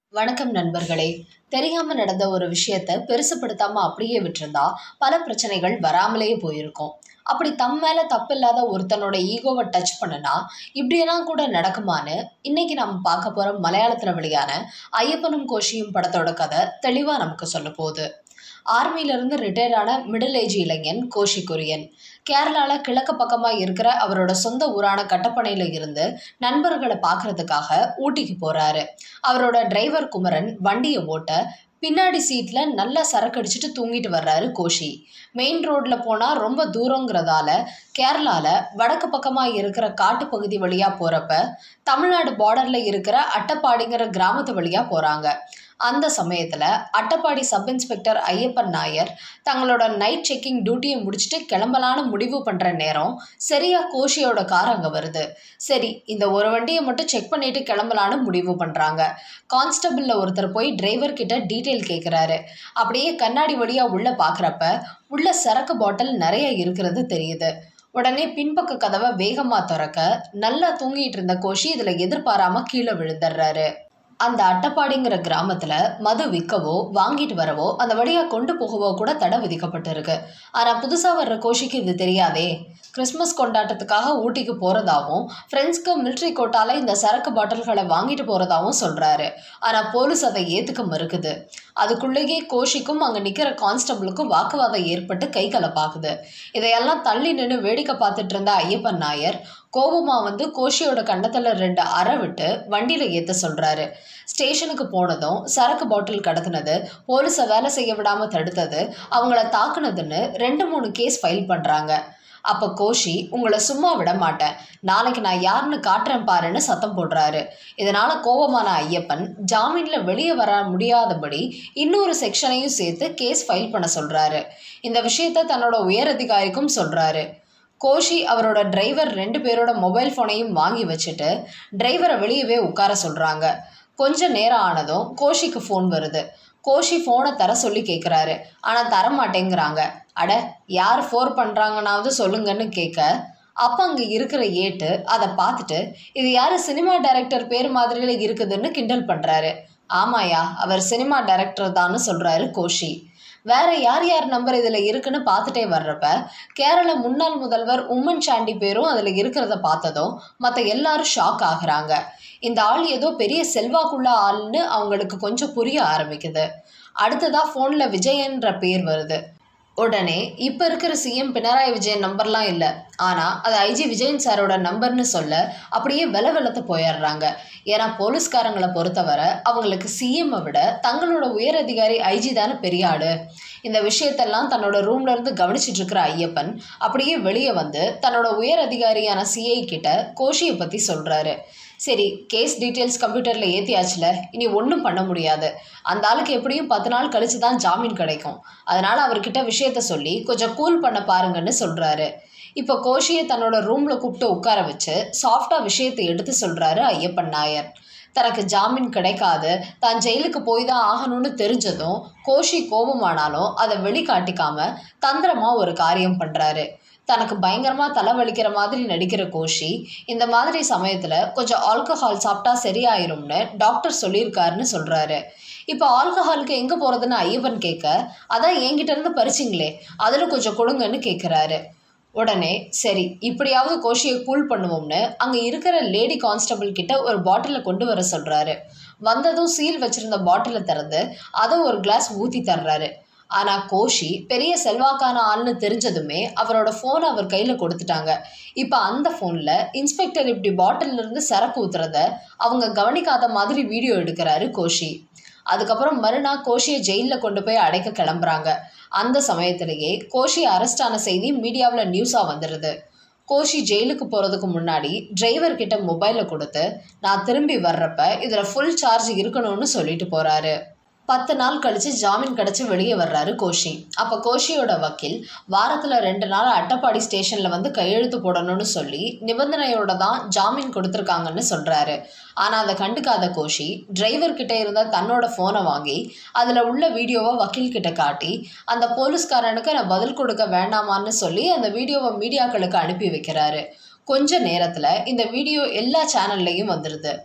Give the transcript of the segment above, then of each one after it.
வணக்கம் நண்பர்களே. தெரியாம நடந்த ஒரு விஷயத்த பெருசுப்படுத்தாம அப்படியே விட்டிருந்தா பல பிரச்சனைகள் வராமலேயே போயிருக்கும். அப்படி மேல தப்பில்லாத ஒருத்தனோட ஈகோவை டச் பண்ணுனா இப்படியெல்லாம் கூட நடக்குமான்னு இன்னைக்கு நம்ம பார்க்க போற மலையாளத்துல வெளியான ஐயப்பனும் கோஷியும் படத்தோட கதை தெளிவா நமக்கு சொல்ல போகுது. ஆர்மியிலிருந்து ரிட்டையர்ட் ஆன மிடில் ஏஜ் இளைஞன் கோஷி குரியன் கேரளால கிழக்கு பக்கமா இருக்கிற அவரோட சொந்த ஊரான கட்டப்பனையில இருந்து நண்பர்களை பாக்குறதுக்காக ஊட்டிக்கு போறாரு. அவரோட டிரைவர் குமரன் வண்டியை ஓட்ட பின்னாடி சீட்ல நல்லா சரக்கு அடிச்சுட்டு தூங்கிட்டு வர்றாரு கோஷி. மெயின் ரோட்ல போனா ரொம்ப தூரங்கிறதால கேரளால வடக்கு பக்கமா இருக்கிற காட்டு பகுதி வழியா போறப்ப தமிழ்நாடு பார்டர்ல இருக்கிற அட்டப்பாடிங்கிற கிராமத்து வழியா போறாங்க. அந்த சமயத்துல அட்டப்பாடி சப் இன்ஸ்பெக்டர் ஐயப்பன் நாயர் தங்களோட நைட் செக்கிங் டியூட்டியை முடிச்சுட்டு கிளம்பலான்னு முடிவு பண்ற நேரம் சரியா கோஷியோட கார் அங்க வருது. சரி, இந்த ஒரு வண்டியை மட்டும் செக் பண்ணிட்டு கிளம்பலான்னு முடிவு பண்றாங்க. கான்ஸ்டபிள்ல ஒருத்தர் போய் டிரைவர் கிட்ட டீட்டெயில் கேட்கிறாரு. அப்படியே கண்ணாடி வழியா உள்ள பாக்குறப்ப உள்ள சரக்கு பாட்டில் நிறைய இருக்கிறது தெரியுது. உடனே பின்பக்க கதவை வேகமா திறக்க நல்லா தூங்கிட்டு இருந்த கோஷி இதுல எதிர்பாராம கீழே விழுந்துடுறாரு. அந்த அட்டப்பாடிங்கிற கிராமத்துல மது விற்கவோ வாங்கிட்டு வரவோ அந்த வழியா கொண்டு போகவோ கூட தடை விதிக்கப்பட்டிருக்கு. ஆனா புதுசா வர்ற கோஷிக்கு இது தெரியாதே. கிறிஸ்மஸ் கொண்டாட்டத்துக்காக ஊட்டிக்கு போறதாவும் ஃப்ரெண்ட்ஸ்க்கு மிலிட்ரி கோட்டால இந்த சரக்கு பாட்டில்களை வாங்கிட்டு போறதாவும் சொல்றாரு. ஆனா போலீஸ் அதை ஏத்துக்க மறுக்குது. அதுக்குள்ளேயே கோஷிக்கும் அங்க நிக்கிற கான்ஸ்டபிளுக்கும் வாக்குவாதம் ஏற்பட்டு கை கலப்பாகுது. இதையெல்லாம் தள்ளி நின்று வேடிக்கை பார்த்துட்டு இருந்த ஐயப்பன் நாயர் கோபமா வந்து கோஷியோட கண்டத்துல 2 அறை விட்டு வண்டியில ஏத்த சொல்றாரு. ஸ்டேஷனுக்கு போனதும் சரக்கு பாட்டில் கடத்தினது, போலீஸை வேலை செய்ய விடாம தடுத்தது, அவங்கள தாக்குனதுன்னு 2-3 கேஸ் ஃபைல் பண்றாங்க. அப்ப கோஷி உங்களை சும்மா விட மாட்டேன், நாளைக்கு நான் யாருன்னு காட்டுறேன் பாருன்னு சத்தம் போடுறாரு. இதனால கோபமான ஐயப்பன் ஜாமீன்ல வெளியே வர முடியாதபடி இன்னொரு செக்ஷனையும் சேர்த்து கேஸ் ஃபைல் பண்ண சொல்றாரு. இந்த விஷயத்த தன்னோட உயர் அதிகாரிக்கும் சொல்றாரு. கோஷி அவரோட டிரைவர் 2 பேரோட மொபைல் ஃபோனையும் வாங்கி வச்சுட்டு டிரைவரை வெளியவே உட்கார சொல்றாங்க. கொஞ்ச நேரம் ஆனதும் கோஷிக்கு ஃபோன் வருது. கோஷி ஃபோனை தர சொல்லி கேட்குறாரு. ஆனால் தர மாட்டேங்கிறாங்க. அட, யார் ஃபோன் பண்ணுறாங்கன்னாவது சொல்லுங்கன்னு கேட்க அப்போ அங்கே இருக்கிற ஏட்டு அதை பார்த்துட்டு இது யார் சினிமா டைரக்டர் பேர் மாதிரில இருக்குதுன்னு கிண்டல் பண்ணுறாரு. ஆமாயா, அவர் சினிமா டைரக்டர் தான்னு சொல்கிறாரு கோஷி. வேற யார் யார் நம்பர் இதில் இருக்குன்னு பார்த்துட்டே வர்றப்ப கேரள முன்னாள் முதல்வர் உம்மன் சாண்டி பேரும் அதில் இருக்கிறத பார்த்ததும் மற்ற எல்லாரும் ஷாக் ஆகுறாங்க. இந்த ஆள் ஏதோ பெரிய செல்வாக்குள்ள ஆள்னு அவங்களுக்கு கொஞ்சம் புரிய ஆரம்பிக்குது. அடுத்ததா ஃபோன்ல விஜயன்ற பேர் வருது. உடனே இப்போ இருக்கிற சிஎம் பினராயி விஜயன் நம்பர்லாம் இல்லை, ஆனால் அது ஐஜி விஜயன் சாரோட நம்பர்னு சொல்ல அப்படியே வெள்ளத்து போயிடுறாங்க. ஏன்னா போலீஸ்காரங்களை பொறுத்தவரை அவங்களுக்கு சிஎம்மை விட தங்களோட உயர் அதிகாரி ஐஜி தானே பெரிய ஆடு. இந்த விஷயத்தெல்லாம் தன்னோட ரூம்ல இருந்து கவனிச்சிட்டு இருக்கிற ஐயப்பன் அப்படியே வெளியே வந்து தன்னோட உயர் அதிகாரியான சிஐ கிட்ட கோஷியை பற்றி சொல்கிறாரு. சரி, கேஸ் டீட்டெயில்ஸ் கம்ப்யூட்டரில் ஏற்றியாச்சுல, இனி ஒன்றும் பண்ண முடியாது. அந்த ஆளுக்கு எப்படியும் 10 நாள் கழிச்சு தான் ஜாமீன் கிடைக்கும். அதனால் அவர்கிட்ட விஷயத்த சொல்லி கொஞ்சம் கூல் பண்ண பாருங்கன்னு சொல்கிறாரு. இப்போ கோஷியை தன்னோட ரூமில் கூப்பிட்டு உட்கார வச்சு சாஃப்டாக விஷயத்தை எடுத்து சொல்கிறாரு ஐயப்பன் நாயர். தனக்கு ஜாமீன் கிடைக்காது, தான் ஜெயிலுக்கு போய் தான் ஆகணும்னு தெரிஞ்சதும் கோஷி கோபமானாலும் அதை வெளிக்காட்டிக்காம தந்திரமாக ஒரு காரியம் பண்ணுறாரு. தனக்கு பயங்கரமா தலைவலிக்கிற மாதிரி நடிக்கிற கோஷி இந்த மாதிரி சமயத்துல கொஞ்சம் ஆல்கஹால் சாப்பிட்டா சரியாயிரும்னு டாக்டர் சொல்லியிருக்காருன்னு சொல்றாரு. இப்போ ஆல்கஹாலுக்கு எங்க போறதுன்னு ஐயப்பன் கேட்க, அதான் என்கிட்ட இருந்து பறிச்சிங்களே, அதுல கொஞ்சம் கொடுங்கன்னு கேட்கிறாரு. உடனே சரி, இப்படியாவது கோஷியை கூல் பண்ணுவோம்னு அங்க இருக்கிற லேடி கான்ஸ்டபிள் கிட்ட ஒரு பாட்டிலை கொண்டு வர சொல்றாரு. வந்ததும் சீல் வச்சிருந்த பாட்டிலை திறந்து அதை ஒரு கிளாஸ் ஊத்தி தர்றாரு. ஆனால் கோஷி பெரிய செல்வாக்கான ஆள்னு தெரிஞ்சதுமே அவரோட ஃபோனை அவர் கையில் கொடுத்துட்டாங்க. இப்போ அந்த ஃபோனில் இன்ஸ்பெக்டர் இப்படி பாட்டிலிருந்து சரக்கு ஊத்துறத அவங்க கவனிக்காத மாதிரி வீடியோ எடுக்கிறாரு கோஷி. அதுக்கப்புறம் மறுநாள் கோஷியை ஜெயிலில் கொண்டு போய் அடைக்க கிளம்புறாங்க. அந்த சமயத்திலேயே கோஷி அரெஸ்ட் ஆன செய்தி மீடியாவில் நியூஸாக வந்துடுது. கோஷி ஜெயிலுக்கு போகிறதுக்கு முன்னாடி டிரைவர் கிட்ட மொபைலை கொடுத்து நான் திரும்பி வர்றப்ப இதில் ஃபுல் சார்ஜ் இருக்கணும்னு சொல்லிட்டு போகிறாரு. 10 நாள் கழிச்சு ஜாமீன் கிடைச்சி வெளியே வர்றாரு கோஷி. அப்போ கோஷியோட வக்கீல் வாரத்தில் 2 நாள் அட்டப்பாடி ஸ்டேஷனில் வந்து கையெழுத்து போடணும்னு சொல்லி நிபந்தனையோட தான் ஜாமீன் கொடுத்துருக்காங்கன்னு சொல்கிறாரு. ஆனால் அதை கண்டுக்காத கோஷி டிரைவர் கிட்ட இருந்த தன்னோட ஃபோனை வாங்கி அதில் உள்ள வீடியோவை வக்கீல் கிட்ட காட்டி அந்த போலீஸ்காரனுக்கு நான் பதில் கொடுக்க வேண்டாமான்னு சொல்லி அந்த வீடியோவை மீடியாக்களுக்கு அனுப்பி வைக்கிறாரு. கொஞ்ச நேரத்தில் இந்த வீடியோ எல்லா சேனல்லையும் வந்துடுது.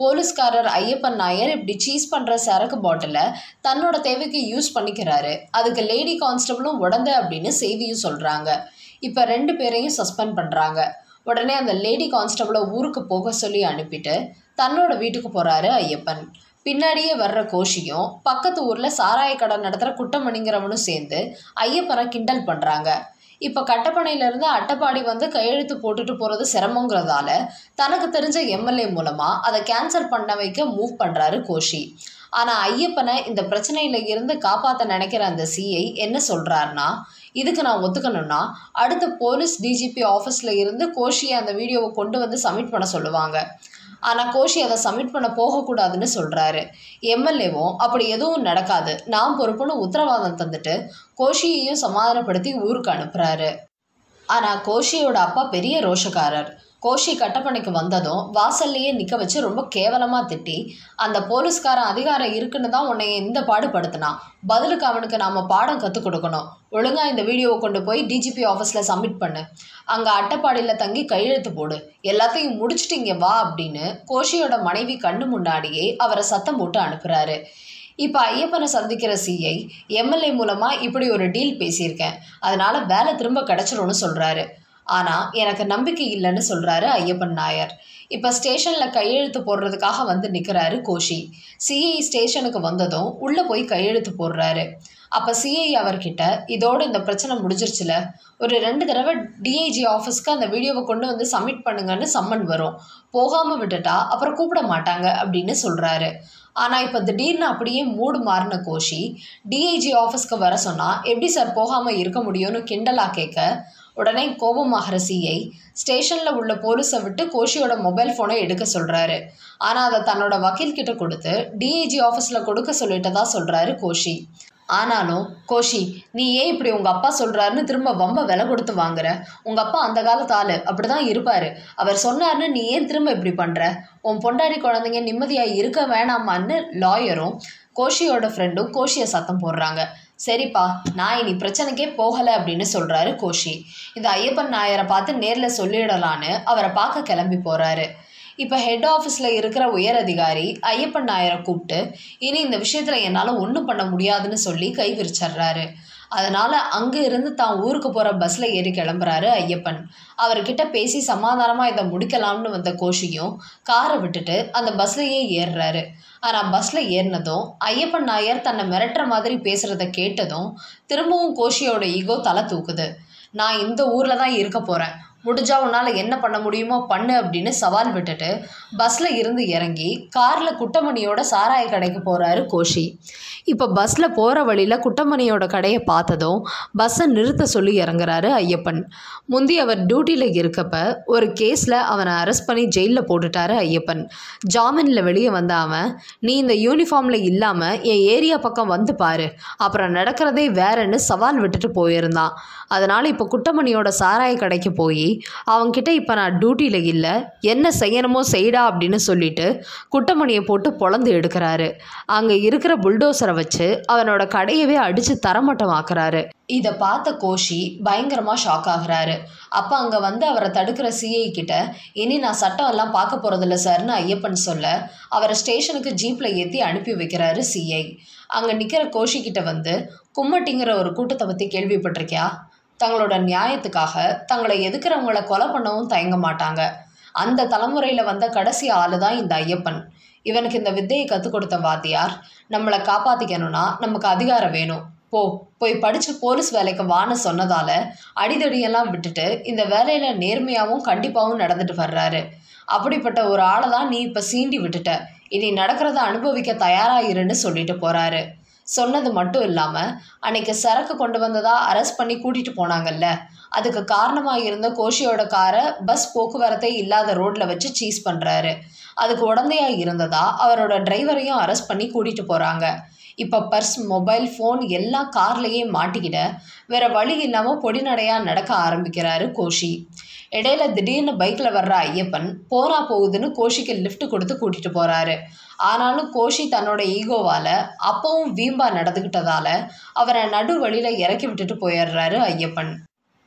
போலீஸ்காரர் ஐயப்பன் நாயர் இப்படி சீஸ் பண்ணுற சரக்கு பாட்டிலை தன்னோட தேவைக்கு யூஸ் பண்ணிக்கிறாரு. அதுக்கு லேடி கான்ஸ்டபிளும் உடந்த அப்படின்னு செய்தியும் சொல்கிறாங்க. இப்போ 2 பேரையும் சஸ்பெண்ட் பண்ணுறாங்க. உடனே அந்த லேடி கான்ஸ்டபிளை ஊருக்கு போக சொல்லி அனுப்பிட்டு தன்னோட வீட்டுக்கு போகிறாரு ஐயப்பன். பின்னாடியே வர்ற கோஷியும் பக்கத்து ஊரில் சாராய கடை நடத்துகிற குட்டமணிங்கிறவனும் சேர்ந்து ஐயப்பனை கிண்டல் பண்ணுறாங்க. இப்போ கட்டப்பனையிலேருந்து அட்டைப்பாடி வந்து கையெழுத்து போட்டுட்டு போகிறது சிரமங்கிறதால தனக்கு தெரிஞ்ச எம்எல்ஏ மூலமாக அதை கேன்சல் பண்ண வைக்க மூவ் பண்ணுறாரு கோஷி. ஆனால் ஐயப்பனை இந்த பிரச்சனையில் இருந்து காப்பாற்ற நினைக்கிற அந்த சிஐ என்ன சொல்கிறாருன்னா, இதுக்கு நான் ஒத்துக்கணும்னா அடுத்த போலீஸ் டிஜிபி ஆஃபீஸில் இருந்து கோஷியை அந்த வீடியோவை கொண்டு வந்து சப்மிட் பண்ண சொல்லுவாங்க. ஆனால் கோஷி அதை சப்மிட் பண்ண போகக்கூடாதுன்னு சொல்கிறாரு. எம்எல்ஏவும் அப்படி எதுவும் நடக்காது, நான் பொறுப்புன்னு உத்தரவாதம் தந்துட்டு கோஷியையும் சமாதானப்படுத்தி ஊருக்கு அனுப்புகிறாரு. ஆனால் கோஷியோட அப்பா பெரிய ரோஷக்காரர். கோஷி கட்டப்பனைக்கு வந்ததும் வாசல்லையே நிற்க வச்சு ரொம்ப கேவலமாக திட்டி, அந்த போலீஸ்காரன் அதிகாரம் இருக்குன்னு தான் உன்னை இந்த பாடுபடுத்தினான், பதிலுக்கு அவனுக்கு நாம் பாடம் கற்றுக் கொடுக்கணும், ஒழுங்காக இந்த வீடியோவை கொண்டு போய் டிஜிபி ஆஃபீஸில் சப்மிட் பண்ணு, அங்கே அட்டைப்பாடியில் தங்கி கையெழுத்து போடு, எல்லாத்தையும் முடிச்சுட்டு இங்கே வா அப்படின்னு கோஷியோட மனைவி கண்ணு முன்னாடியே அவரை சத்தம் போட்டு அனுப்புகிறாரு. இப்போ ஐயப்பனை சந்திக்கிற சிஐ எம்எல்ஏ மூலமாக இப்படி ஒரு டீல் பேசியிருக்கேன், அதனால் வேலை திரும்ப கிடச்சிரும்னு சொல்கிறாரு. ஆனால் எனக்கு நம்பிக்கை இல்லைன்னு சொல்கிறாரு ஐயப்பன் நாயர். இப்போ ஸ்டேஷனில் கையெழுத்து போடுறதுக்காக வந்து நிற்கிறாரு கோஷி. சிஐ ஸ்டேஷனுக்கு வந்ததும் உள்ளே போய் கையெழுத்து போடுறாரு. அப்போ சிஐ அவர்கிட்ட, இதோடு இந்த பிரச்சனை முடிஞ்சிருச்சுல, ஒரு 2 தடவை டிஐஜி ஆஃபீஸ்க்கு அந்த வீடியோவை கொண்டு வந்து சப்மிட் பண்ணுங்கன்னு சம்மன் வரும், போகாமல் விட்டுட்டா அப்புறம் கூப்பிட மாட்டாங்க அப்படின்னு சொல்கிறாரு. ஆனால் இப்போ திடீர்னு அப்படியே மூடு மாறின கோஷி டிஐஜி ஆஃபீஸ்க்கு வர சொன்னால் எப்படி சார் போகாமல் இருக்க முடியும்னு கிண்டலாக கேட்க, உடனே கோபமாகிற சிஐ ஸ்டேஷனில் உள்ள போலீஸை விட்டு கோஷியோட மொபைல் ஃபோனை எடுக்க சொல்கிறாரு. ஆனால் அதை தன்னோட வக்கீல்கிட்ட கொடுத்து டிஐஜி ஆஃபீஸில் கொடுக்க சொல்லிட்டதா சொல்கிறாரு கோஷி. ஆனாலும் கோஷி, நீ ஏன் இப்படி உங்கள் அப்பா சொல்கிறாருன்னு திரும்ப வம்ப விலை கொடுத்து வாங்குற, உங்கள் அப்பா அந்த காலத்து ஆள், அப்படி தான் இருப்பார், அவர் சொன்னார்னு நீ ஏன் திரும்ப இப்படி பண்ணுற, உன் பொண்டாடி குழந்தைங்க நிம்மதியாக இருக்க வேணாமான்னு லாயரும் கோஷியோட ஃப்ரெண்டும் கோஷியை சத்தம் போடுறாங்க. சரிப்பா, நான் இனி பிரச்சனைக்கே போகலை அப்படின்னு சொல்கிறாரு கோஷி. இந்த ஐயப்பன் நாயரை பார்த்து நேரில் சொல்லிடலான்னு அவரை பார்க்க கிளம்பி போகிறாரு. இப்போ ஹெட் ஆஃபீஸில் இருக்கிற உயர் அதிகாரி ஐயப்பன் நாயரை கூப்பிட்டு, இனி இந்த விஷயத்தில் என்னால் ஒன்றும் பண்ண முடியாதுன்னு சொல்லி கை விரிச்சிட்றாரு. அதனால் அங்கே இருந்து தான் ஊருக்கு போகிற பஸ்ஸில் ஏறி கிளம்புறாரு ஐயப்பன். அவர்கிட்ட பேசி சமாதானமாக இதை முடிக்கலாம்னு வந்த கோஷியும் காரை விட்டுட்டு அந்த பஸ்லையே ஏறுறாரு. ஆனால் பஸ்ஸில் ஏறினதும் ஐயப்பன் நாயர் தன்னை மிரட்டுற மாதிரி பேசுகிறத கேட்டதும் திரும்பவும் கோஷியோட ஈகோ தலை தூக்குது. நான் இந்த ஊரில் தான் இருக்க போகிறேன், முடிஞ்சா உன்னால் என்ன பண்ண முடியுமோ பண்ணு அப்படின்னு சவால் விட்டுட்டு பஸ்ஸில் இருந்து இறங்கி காரில் குட்டமணியோட சாராய கடைக்கு போகிறாரு கோஷி. இப்போ பஸ்ஸில் போகிற வழியில் குட்டமணியோட கடையை பார்த்ததும் பஸ்ஸை நிறுத்த சொல்லி இறங்குறாரு ஐயப்பன். முந்தி அவர் டியூட்டியில் இருக்கப்ப ஒரு கேஸில் அவனை அரெஸ்ட் பண்ணி ஜெயிலில் போட்டுட்டாரு ஐயப்பன். ஜாமீனில் வெளியே வந்த அவன், நீ இந்த யூனிஃபார்மில் இல்லாமல் என் ஏரியா பக்கம் வந்து பாரு, அப்புறம் நடக்கிறதே வேறன்னு சவால் விட்டுட்டு போயிருந்தான். அதனால் இப்போ குட்டமணியோட சாராய கடைக்கு போய் அவன்கிட்ட, இப்போ நான் டியூட்டியில் இல்லை, என்ன செய்யணுமோ செய்டா அப்படின்னு சொல்லிட்டு குட்டமணியை போட்டு பொளந்து எடுக்கிறாரு. அங்கே இருக்கிற புல்டோசரை வச்சு அவனோட கடையவே அடித்து தரமட்டமாக்குறாரு. இதை பார்த்த கோஷி பயங்கரமாக ஷாக் ஆகுறாரு. அப்போ அங்கே வந்து அவரை தடுக்கிற சிஐ கிட்ட, இனி நான் சட்டம் எல்லாம் பார்க்க போகிறதில்ல சார்னு ஐயப்பன் சொல்ல அவரை ஸ்டேஷனுக்கு ஜீப்பில் ஏற்றி அனுப்பி வைக்கிறாரு சிஐ. அங்கே நிற்கிற கோஷிக்கிட்ட வந்து, கும்மட்டிங்கிற ஒரு கூட்டத்தை பற்றி கேள்விப்பட்டிருக்கியா, தங்களோட நியாயத்துக்காக தங்களை எதுக்கிறவங்களை கொலை பண்ணவும் தயங்க மாட்டாங்க, அந்த தலைமுறையில் வந்த கடைசி ஆளு தான் இந்த ஐயப்பன், இவனுக்கு இந்த வித்தையை கற்றுக் கொடுத்த வாத்தியார், நம்மளை காப்பாற்றிக்கணும்னா நமக்கு அதிகாரம் வேணும், போய் படித்து போலீஸ் வேலைக்கு வான்னு சொன்னதால் அடிதடியெல்லாம் விட்டுட்டு இந்த வேலையில் நேர்மையாகவும் கண்டிப்பாகவும் நடந்துட்டு வர்றாரு. அப்படிப்பட்ட ஒரு ஆளை தான் நீ இப்போ சீண்டி விட்டுட்ட, இனி நடக்கிறத அனுபவிக்க தயாராகிருன்னு சொல்லிட்டு போகிறாரு. சொன்னது மட்டும் இல்லாமல் அன்னைக்கு சரக்கு கொண்டு வந்ததா அரெஸ்ட் பண்ணி கூட்டிகிட்டு போனாங்கல்ல, அதுக்கு காரணமாக இருந்த கோஷியோட காரை பஸ் போக்குவரத்தே இல்லாத ரோட்டில் வச்சு சீஸ் பண்ணுறாரு. அதுக்கு உடந்தையாக இருந்ததா அவரோட டிரைவரையும் அரெஸ்ட் பண்ணி கூட்டிகிட்டு போகிறாங்க. இப்போ பர்ஸ், மொபைல் ஃபோன் எல்லாம் கார்லேயே மாட்டிக்கிட வேறு வழி இல்லாமல் பொடிநடையாக நடக்க ஆரம்பிக்கிறாரு கோஷி. இடையில திடீர்னு பைக்கில் வர்ற ஐயப்பன் போனா போகுதுன்னு கோஷிக்கு லிஃப்ட் கொடுத்து கூட்டிகிட்டு போகிறாரு. ஆனாலும் கோஷி தன்னோட ஈகோவால் அப்பவும் வீம்பா நடந்துக்கிட்டதால அவரை நடு வழியில் இறக்கி விட்டுட்டு போயிடுறாரு ஐயப்பன்.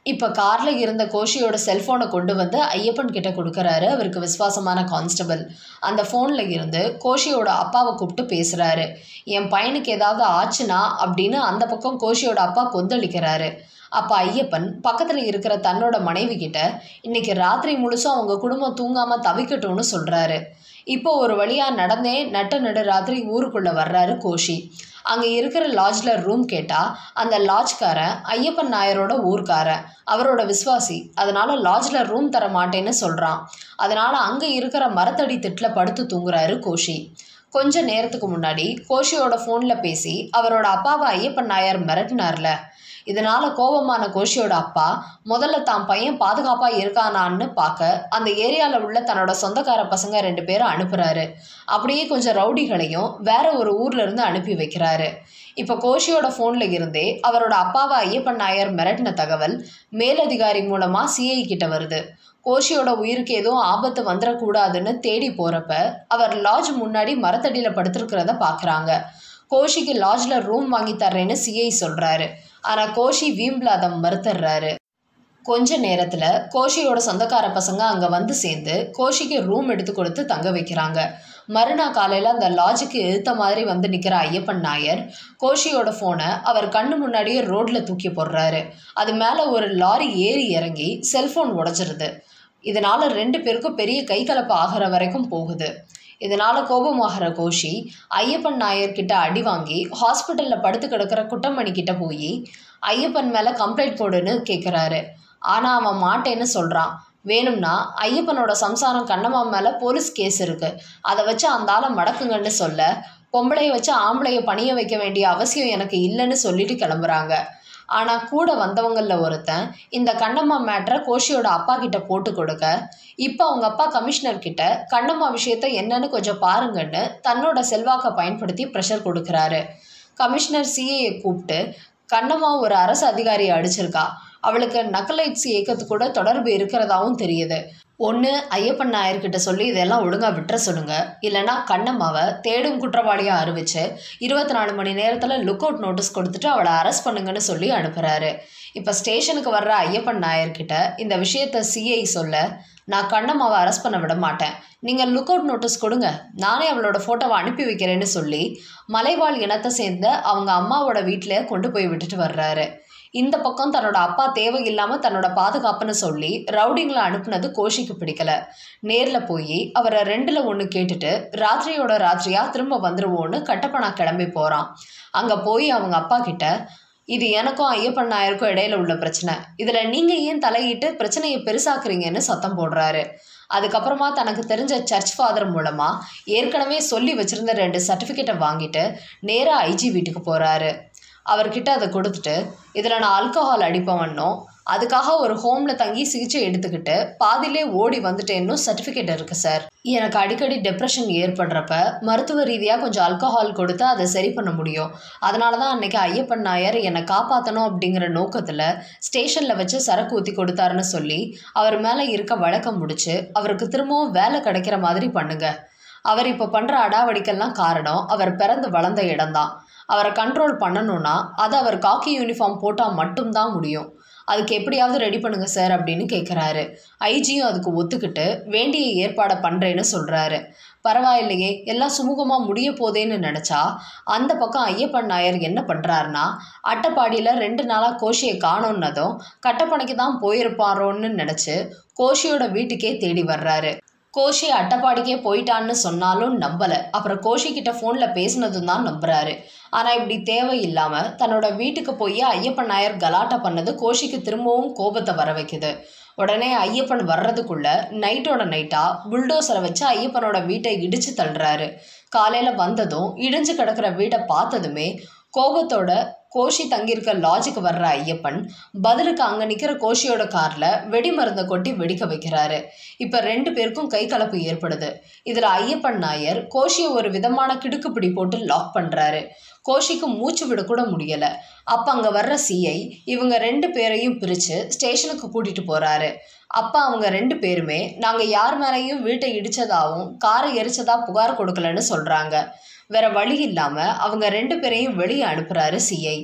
இப்போ காரில் இருந்த கோஷியோட செல்ஃபோனை கொண்டு வந்து ஐயப்பன் கிட்ட கொடுக்குறாரு அவருக்கு விசுவாசமான கான்ஸ்டபிள். அந்த ஃபோனில் இருந்து கோஷியோட அப்பாவை கூப்பிட்டு பேசுகிறாரு. என் பையனுக்கு ஏதாவது ஆச்சுனா அப்படின்னு அந்த பக்கம் கோஷியோட அப்பா கொந்தளிக்கிறாரு. அப்போ ஐயப்பன் பக்கத்தில் இருக்கிற தன்னோட மனைவி கிட்ட இன்னைக்கு ராத்திரி முழுசும் அவங்க குடும்பம் தூங்காமல் தவிக்கட்டும்னு சொல்கிறாரு. இப்போ ஒரு வழியாக நடந்தே நடு ராத்திரி ஊருக்குள்ளே வர்றாரு கோஷி. அங்கே இருக்கிற லாட்ஜில் ரூம் கேட்டால் அந்த லாட்ஜ்காரன் ஐயப்பன் நாயரோட ஊர்க்காரன், அவரோட விஸ்வாசி. அதனால் லாட்ஜில் ரூம் தர மாட்டேன்னு சொல்கிறான். அதனால் அங்கே இருக்கிற மரத்தடி திட்டில் படுத்து தூங்குறாரு கோஷி. கொஞ்ச நேரத்துக்கு முன்னாடி கோஷியோட ஃபோனில் பேசி அவரோட அப்பாவை ஐயப்பன் நாயர் மிரட்டினார்ல. இதனால் கோபமான கோஷியோட அப்பா முதல்ல தான் பையன் பாதுகாப்பாக இருக்கானான்னு பார்க்க அந்த ஏரியாவில் உள்ள தன்னோட சொந்தக்கார பசங்க 2 பேரை அனுப்புகிறாரு. அப்படியே கொஞ்சம் ரவுடிகளையும் வேற ஒரு ஊர்ல இருந்து அனுப்பி வைக்கிறாரு. இப்போ கோஷியோட ஃபோனில் இருந்தே அவரோட அப்பாவை ஐயப்பன் நாயர் மிரட்டின தகவல் மேலதிகாரி மூலமாக சிஐ கிட்ட வருது. கோஷியோட உயிருக்கு எதுவும் ஆபத்து வந்துடக்கூடாதுன்னு தேடி போகிறப்ப அவர் லாட்ஜ் முன்னாடி மரத்தடியில் படுத்திருக்கிறத பார்க்குறாங்க. கோஷிக்கு லாட்ஜில் ரூம் வாங்கி தர்றேன்னு சிஐ சொல்கிறாரு. ஆனால் கோஷி வீம்ல அதை மறுத்துடுறாரு. கொஞ்ச நேரத்தில் கோஷியோட சொந்தக்கார பசங்க அங்கே வந்து சேர்ந்து கோஷிக்கு ரூம் எடுத்து கொடுத்து தங்க வைக்கிறாங்க. மறுநாள் காலையில் அந்த லாட்ஜுக்கு எதிர்த்த மாதிரி வந்து நிற்கிற ஐயப்பன் நாயர் கோஷியோட ஃபோனை அவர் கண்ணு முன்னாடியே ரோட்டில் தூக்கி போடுறாரு. அது மேலே ஒரு லாரி ஏறி இறங்கி செல்ஃபோன் உடைச்சிருது. இதனால் 2 பேருக்கும் பெரிய கை கலப்பு ஆகிற வரைக்கும் போகுது. இதனால் கோபமாகிற கோஷி ஐயப்பன் நாயர்கிட்ட அடி வாங்கி ஹாஸ்பிட்டலில் படுத்து கிடக்கிற குட்டமணி கிட்ட போய் ஐயப்பன் மேலே கம்ப்ளைண்ட் போடுன்னு கேட்குறாரு. ஆனால் அவன் மாட்டேன்னு சொல்கிறான். வேணும்னா ஐயப்பனோட சம்சாரம் கண்ணம்மா மேலே போலீஸ் கேஸ் இருக்குது, அதை வச்சு அந்த ஆளை மடக்குங்கன்னு சொல்ல பொம்பளையை வச்சு ஆம்பளையை பணிய வைக்க வேண்டிய அவசியம் எனக்கு இல்லைன்னு சொல்லிட்டு கிளம்புறாங்க. ஆனால் கூட வந்தவங்களில் ஒருத்தன் இந்த கண்ணம்மா மேட்ரை கோஷியோட அப்பா கிட்ட போட்டு கொடுக்க இப்போ அவங்க அப்பா கமிஷனர் கிட்ட கண்ணம்மா விஷயத்த என்னன்னு கொஞ்சம் பாருங்கன்னு தன்னோட செல்வாக்கை பயன்படுத்தி ப்ரெஷர் கொடுக்குறாரு. கமிஷனர் சிஏயை கூப்பிட்டு கண்ணம்மா ஒரு அரசு அதிகாரியை அடிச்சிருக்கா, அவளுக்கு நக்கலைட்ஸ் இயக்கத்து கூட தொடர்பு இருக்கிறதாவும் தெரியுது. ஒன்று ஐயப்பன் நாயர்கிட்ட சொல்லி இதெல்லாம் ஒழுங்காக விட்டுற சொல்லுங்க, இல்லைனா கண்ணம்மாவை தேடும் குற்றவாளியாக அறிவிச்சு 24 மணி நேரத்தில் லுக் அவுட் நோட்டீஸ் கொடுத்துட்டு அவளை அரெஸ்ட் பண்ணுங்கன்னு சொல்லி அனுப்புகிறாரு. இப்போ ஸ்டேஷனுக்கு வர்ற ஐயப்பன் நாயர்கிட்ட இந்த விஷயத்த சிஐ சொல்ல, நான் கண்ணம்மாவை அரெஸ்ட் பண்ண விட மாட்டேன், நீங்கள் லுக் அவுட் நோட்டீஸ் கொடுங்க, நானே அவளோட ஃபோட்டோவை அனுப்பி வைக்கிறேன்னு சொல்லி மலைவாழ் இனத்தை சேர்ந்த அவங்க அம்மாவோட வீட்டில் கொண்டு போய் விட்டுட்டு வர்றாரு. இந்த பக்கம் தன்னோட அப்பா தேவையில்லாமல் தன்னோட பாதுகாப்புன்னு சொல்லி ரவுடிங்களை அனுப்புனது கோஷிக்கு பிடிக்கல. நேரில் போய் அவரை 2ல் 1 கேட்டுட்டு ராத்திரியோட ராத்திரியாக திரும்ப வந்துடுவோன்னு கட்டப்பனா கிளம்பி போகிறான். அங்கே போய் அவங்க அப்பா கிட்ட இது எனக்கும் ஐயப்பன் நாயருக்கும் இடையில உள்ள பிரச்சனை, இதில் நீங்கள் ஏன் தலையிட்டு பிரச்சனையை பெருசாக்குறீங்கன்னு சத்தம் போடுறாரு. அதுக்கப்புறமா தனக்கு தெரிஞ்ச சர்ச் ஃபாதர் மூலமாக ஏற்கனவே சொல்லி வச்சுருந்த 2 சர்டிஃபிகேட்டை வாங்கிட்டு நேராக ஐஜி வீட்டுக்கு போகிறாரு. அவர்கிட்ட அதை கொடுத்துட்டு இதில் நான் ஆல்கஹால் அடிப்பவன்னும் அதுக்காக ஒரு ஹோமில் தங்கி சிகிச்சை எடுத்துக்கிட்டு பாதிலே ஓடி வந்துட்டேன்னு சர்டிஃபிகேட் இருக்குது சார். எனக்கு அடிக்கடி டிப்ரெஷன் ஏற்படுறப்ப மருத்துவ ரீதியாக கொஞ்சம் ஆல்கஹால் கொடுத்து அதை சரி பண்ண முடியும். அதனால தான் அன்றைக்கி ஐயப்பன் நாயர் என்னை காப்பாற்றணும் அப்படிங்கிற நோக்கத்தில் ஸ்டேஷனில் வச்சு சரக்கு ஊற்றி கொடுத்தாருன்னு சொல்லி அவர் மேலே இருக்க வழக்கம் முடிச்சு அவருக்கு திரும்பவும் வேலை கிடைக்கிற மாதிரி பண்ணுங்க. அவர் இப்போ பண்ணுற அடாவடிக்கெல்லாம் காரணம் அவர் பிறந்து வளர்ந்த இடம்தான். அவரை கண்ட்ரோல் பண்ணணும்னா அதை அவர் காக்கி யூனிஃபார்ம் போட்டால் மட்டும்தான் முடியும். அதுக்கு எப்படியாவது ரெடி பண்ணுங்க சார் அப்படின்னு கேட்குறாரு. ஐஜியும் அதுக்கு ஒத்துக்கிட்டு வேண்டிய ஏற்பாடை பண்ணுறேன்னு சொல்கிறாரு. பரவாயில்லையே, எல்லாம் சுமூகமாக முடிய போதேன்னு நினச்சா அந்த பக்கம் ஐயப்பன் நாயர் என்ன பண்ணுறாருனா அட்டைப்பாடியில் 2 நாளாக கோஷியை காணோன்னதும் கட்டப்பனைக்கு தான் போயிருப்பாரோன்னு நினச்சி கோஷியோட வீட்டுக்கே தேடி வர்றாரு. கோஷி அட்டைப்பாடிக்கே போயிட்டான்னு சொன்னாலும் நம்பலை. அப்புறம் கோஷி கிட்ட ஃபோனில் பேசினதும் தான் நம்புறாரு. ஆனால் இப்படி தேவையில்லாமல் தன்னோட வீட்டுக்கு போய் ஐயப்பன் நாயர் கலாட்டா பண்ணது கோஷிக்கு திரும்பவும் கோபத்தை வர வைக்குது. உடனே ஐயப்பன் வர்றதுக்குள்ள நைட்டோட நைட்டாக புல்டோசரை வச்சு ஐயப்பனோட வீட்டை இடித்து தள்ளுறாரு. காலையில் வந்ததும் இடிஞ்சு கிடக்கிற வீட்டை பார்த்ததுமே கோபத்தோட கோஷி தங்கியிருக்க லாட்ஜுக்கு வர்ற ஐயப்பன் பதிலுக்கு அங்கே நிற்கிற கோஷியோட காரில் வெடி மருந்தை கொட்டி வெடிக்க வைக்கிறாரு. இப்போ 2 பேருக்கும் கை கலப்பு ஏற்படுது. இதில் ஐயப்பன் நாயர் கோஷியை ஒரு விதமான கிடுக்குப்பிடி போட்டு லாக் பண்ணுறாரு. கோஷிக்கு மூச்சு விடக்கூட முடியலை. அப்போ அங்கே வர்ற சிஐ இவங்க 2 பேரையும் பிரித்து ஸ்டேஷனுக்கு கூட்டிகிட்டு போகிறாரு. அப்போ அவங்க 2 பேருமே நாங்கள் யார் மேலேயும் வீட்டை இடித்ததாகவும் காரை எரிச்சதா புகார் கொடுக்கலன்னு சொல்கிறாங்க. வேற வழி இல்லாமல் அவங்க 2 பேரையும் வெளியே அனுப்புகிறாரு சிஐ.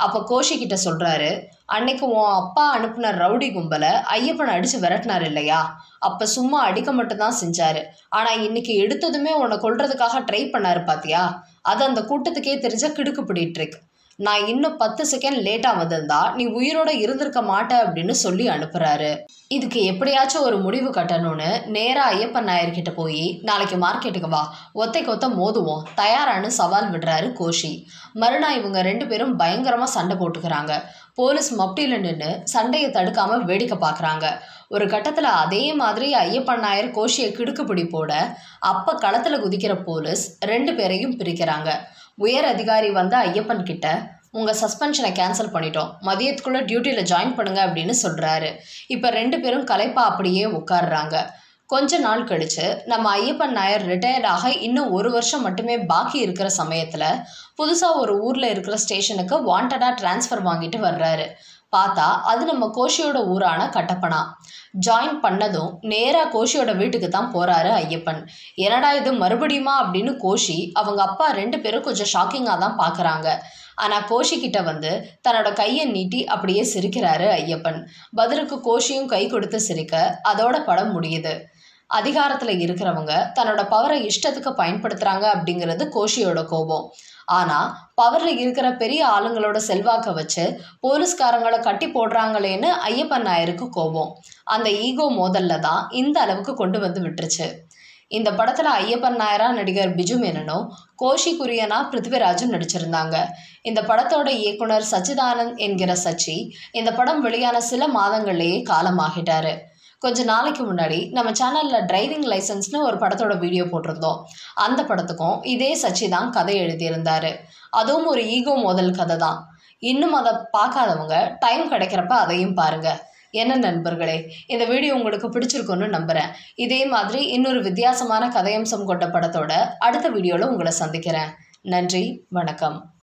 அப்போ கோஷி கிட்ட சொல்றாரு, அன்னைக்கு உன் அப்பா அனுப்புன ரவுடி கும்பலை ஐயப்பனை அடிச்சு விரட்டினார் இல்லையா, அப்ப சும்மா அடிக்க மட்டும்தான் செஞ்சாரு. ஆனா இன்னைக்கு எடுத்ததுமே உன்னை கொல்றதுக்காக ட்ரை பண்ணாரு பாத்தியா, அது அந்த கூட்டத்துக்கே தெரிஞ்ச கிடுக்குப்பிடி ட்ரிக். நான் இன்னும் 10 செகண்ட் லேட்டா வந்திருந்தா நீ உயிரோட இருந்திருக்க மாட்ட அப்படின்னு சொல்லி அனுப்புறாரு. இதுக்கு எப்படியாச்சும் ஒரு முடிவு கட்டணும்னு நேரா ஐயப்பன் நாயர்கிட்ட போய், நாளைக்கு மார்க்கெட்டுக்கு வா, ஒத்தைக்கு ஒத்த மோதுவோம், தயாரானு சவால் விடுறாரு கோஷி. மறுநாள் இவங்க 2 பேரும் பயங்கரமா சண்டை போட்டுக்கிறாங்க. போலீஸ் மப்டியில நின்று சண்டையை தடுக்காம வேடிக்கை பார்க்குறாங்க. ஒரு கட்டத்தில் அதே மாதிரி ஐயப்பன் நாயர் கோஷியை கிடுக்குப்பிடி போட, அப்ப களத்துல குதிக்கிற போலீஸ் 2 பேரையும் பிரிக்கிறாங்க. உயர் அதிகாரி வந்து ஐயப்பன் கிட்ட, உங்கள் சஸ்பென்ஷனை கேன்சல் பண்ணிட்டோம், மதியத்துக்குள்ளே டியூட்டியில் ஜாயின் பண்ணுங்க அப்படின்னு சொல்கிறாரு. இப்போ 2 பேரும் களைப்பா அப்படியே உட்காடுறாங்க. கொஞ்ச நாள் கழிச்சு நம்ம ஐயப்பன் நாயர் ரிட்டையர்ட் ஆக இன்னும் 1 வருஷம் மட்டுமே பாக்கி இருக்கிற சமயத்தில் புதுசாக ஒரு ஊரில் இருக்கிற ஸ்டேஷனுக்கு வாண்டடாக டிரான்ஸ்ஃபர் வாங்கிட்டு வர்றாரு. பார்த்தா அது நம்ம கோஷியோட ஊரான கட்டப்பனா. ஜாயின் பண்ணதும் நேராக கோஷியோட வீட்டுக்கு தான் போகிறாரு ஐயப்பன். என்னடா இது மறுபடியுமா அப்படின்னு கோஷி அவங்க அப்பா 2 பேரும் கொஞ்சம் ஷாக்கிங்காக தான் பார்க்குறாங்க. ஆனால் கோஷி கிட்ட வந்து தன்னோட கையை நீட்டி அப்படியே சிரிக்கிறாரு ஐயப்பன். பதிலுக்கு கோஷியும் கை கொடுத்து சிரிக்க அதோட படம் முடியுது. அதிகாரத்தில் இருக்கிறவங்க தன்னோட பவரை இஷ்டத்துக்கு பயன்படுத்துகிறாங்க அப்படிங்கிறது கோஷியோட கோபம். ஆனால் பவரில் இருக்கிற பெரிய ஆளுங்களோட செல்வாக்கை வச்சு போலீஸ்காரங்களை கட்டி போடுறாங்களேன்னு ஐயப்பன் நாயருக்கு கோபம். அந்த ஈகோ மோதல்ல தான் இந்த அளவுக்கு கொண்டு வந்து விட்டுருச்சு. இந்த படத்தில் ஐயப்பன் நாயரா நடிகர் பிஜு மேனனும் கோஷி குரியனா பிருத்திவிராஜும் நடிச்சிருந்தாங்க. இந்த படத்தோட இயக்குனர் சச்சிதானந்த் என்கிற சச்சி இந்த படம் வெளியான சில மாதங்கள்லேயே காலமாகிட்டாரு. கொஞ்ச நாளைக்கு முன்னாடி நம்ம சேனலில் டிரைவிங் லைசன்ஸ்னு ஒரு படத்தோட வீடியோ போட்டிருந்தோம். அந்த படத்துக்கும் இதே சச்சி தான் கதை எழுதியிருந்தாரு. அதுவும் ஒரு ஈகோ மோதல் கதை தான். இன்னும் அதை பார்க்காதவங்க டைம் கிடைக்கிறப்ப அதையும் பாருங்க. என்ன நண்பர்களே, இந்த வீடியோ உங்களுக்கு பிடிச்சிருக்குன்னு நம்புகிறேன். இதே மாதிரி இன்னொரு வித்தியாசமான கதையம்சம் கொண்ட படத்தோட அடுத்த வீடியோவில் உங்களை சந்திக்கிறேன். நன்றி, வணக்கம்.